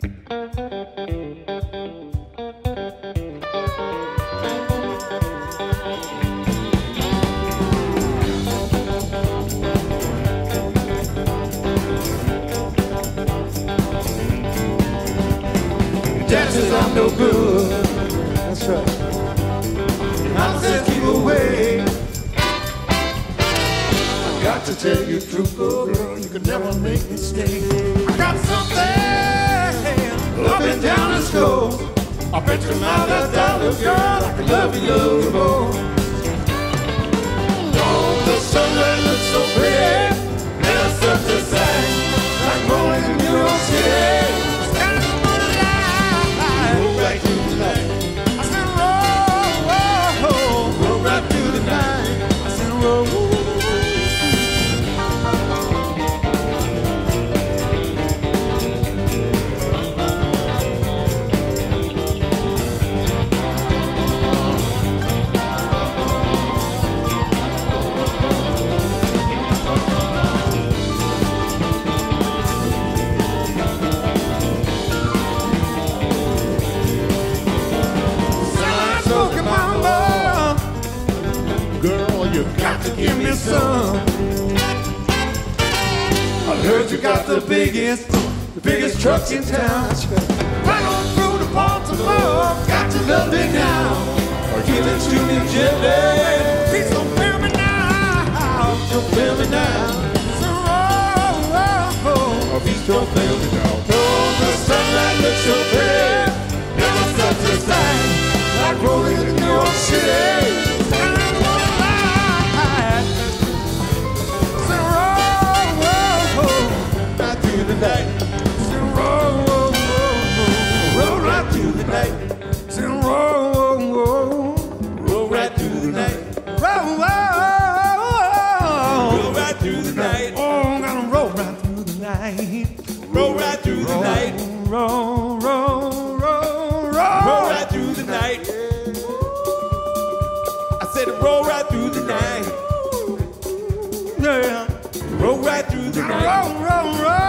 Dances are no good. That's right. I said keep away. I got to tell you the truth, oh girl, you could never make me stay. I got something up and down the score. I bet you my $1 girl, I can love you more. Oh, the sunlight looks so pretty, there's such a sight, like rolling in New York City. Got to give me some. I heard you got the biggest trucks in town. Right on through the Baltimore. Got to love me now, or give it to me gently. Please don't fail me now. Don't fail me now. Oh, please don't fail me now. Oh, the sunlight looks so pretty. Never such a sight, like rolling in New York City. Night. Roll right through the night. Roll right through the night. Roll right through the night. Oh, I'm gonna roll right through the night. Roll right through the night. Roll right through the night. I said roll right through the night. Yeah. Roll right through the night. Roll.